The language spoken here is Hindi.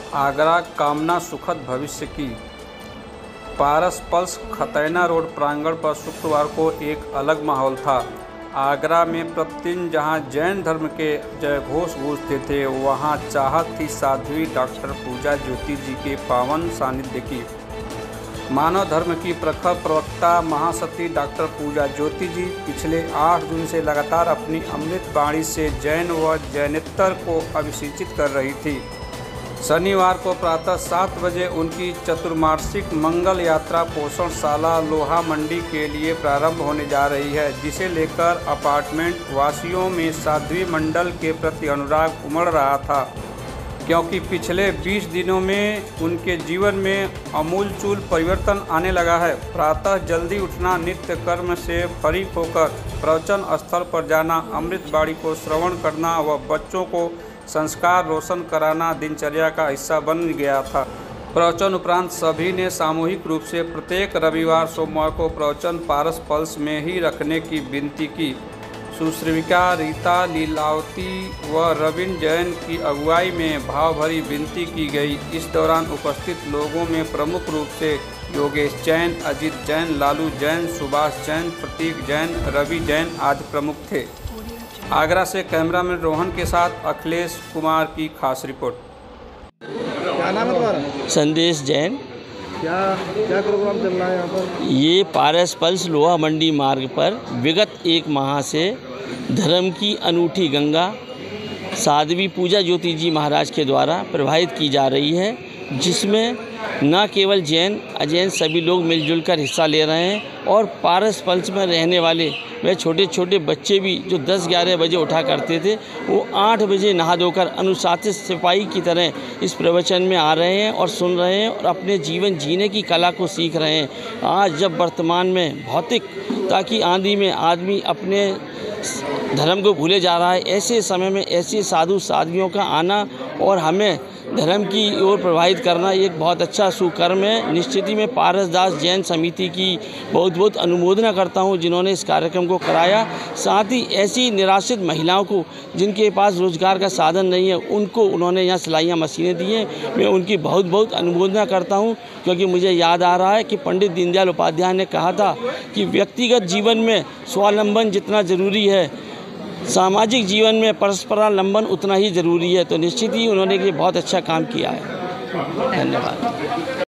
आगरा कामना सुखद भविष्य की। पारस पल्स खतैना रोड प्रांगण पर शुक्रवार को एक अलग माहौल था। आगरा में प्रतिदिन जहां जैन धर्म के जयघोष गूंजते थे, वहां चाहत थी साध्वी डॉक्टर पूजा ज्योति जी के पावन सानिध्य की। मानव धर्म की प्रखर प्रवक्ता महासती डॉक्टर पूजा ज्योति जी पिछले 8 जून से लगातार अपनी अमृत वाणी से जैन व जैनेतर को अभिषेचित कर रही थी। शनिवार को प्रातः 7 बजे उनकी चतुर्मासिक मंगल यात्रा पोषणशाला लोहा मंडी के लिए प्रारंभ होने जा रही है, जिसे लेकर अपार्टमेंट वासियों में साध्वी मंडल के प्रति अनुराग उमड़ रहा था, क्योंकि पिछले 20 दिनों में उनके जीवन में आमूलचूल परिवर्तन आने लगा है। प्रातः जल्दी उठना, नित्य कर्म से फरीक होकर प्रवचन स्थल पर जाना, अमृतवाणी को श्रवण करना व बच्चों को संस्कार रोशन कराना दिनचर्या का हिस्सा बन गया था। प्रवचन उपरांत सभी ने सामूहिक रूप से प्रत्येक रविवार सोमवार को प्रवचन पारस पल्स में ही रखने की विनती की। सुश्रीविका, रीता, लीलावती व रविन जैन की अगुवाई में भावभरी विनती की गई। इस दौरान उपस्थित लोगों में प्रमुख रूप से योगेश जैन, अजित जैन, लालू जैन, सुभाष जैन, प्रतीक जैन, रवि जैन आदि प्रमुख थे। आगरा से कैमरामैन रोहन के साथ अखिलेश कुमार की खास रिपोर्ट। क्या नाम है तुम्हारा? संदेश जैन। क्या प्रोग्राम चल रहा है यहाँ पर? ये पारस पल्स लोहा मंडी मार्ग पर विगत 1 माह से धर्म की अनूठी गंगा साध्वी पूजा ज्योति जी महाराज के द्वारा प्रवाहित की जा रही है, जिसमें न केवल जैन अजैन सभी लोग मिलजुल कर हिस्सा ले रहे हैं और पारस पल्स में रहने वाले वह छोटे छोटे बच्चे भी जो 10-11 बजे उठा करते थे, वो 8 बजे नहा धोकर अनुशासित सिपाही की तरह इस प्रवचन में आ रहे हैं और सुन रहे हैं और अपने जीवन जीने की कला को सीख रहे हैं। आज जब वर्तमान में भौतिकता की आंधी में आदमी अपने धर्म को भूले जा रहा है, ऐसे समय में ऐसे साधु साध्वियों का आना और हमें धर्म की ओर प्रभावित करना एक बहुत अच्छा सुकर्म है। निश्चित ही मैं पारस दास जैन समिति की बहुत बहुत अनुमोदना करता हूं, जिन्होंने इस कार्यक्रम को कराया। साथ ही ऐसी निराश्रित महिलाओं को जिनके पास रोजगार का साधन नहीं है, उनको उन्होंने यहाँ सिलाइयाँ मशीनें दी हैं। मैं उनकी बहुत बहुत अनुमोदना करता हूँ, क्योंकि मुझे याद आ रहा है कि पंडित दीनदयाल उपाध्याय ने कहा था कि व्यक्तिगत जीवन में स्वावलंबन जितना ज़रूरी है, सामाजिक जीवन में परस्परावलंबन उतना ही ज़रूरी है। तो निश्चित ही उन्होंने ये बहुत अच्छा काम किया है। धन्यवाद।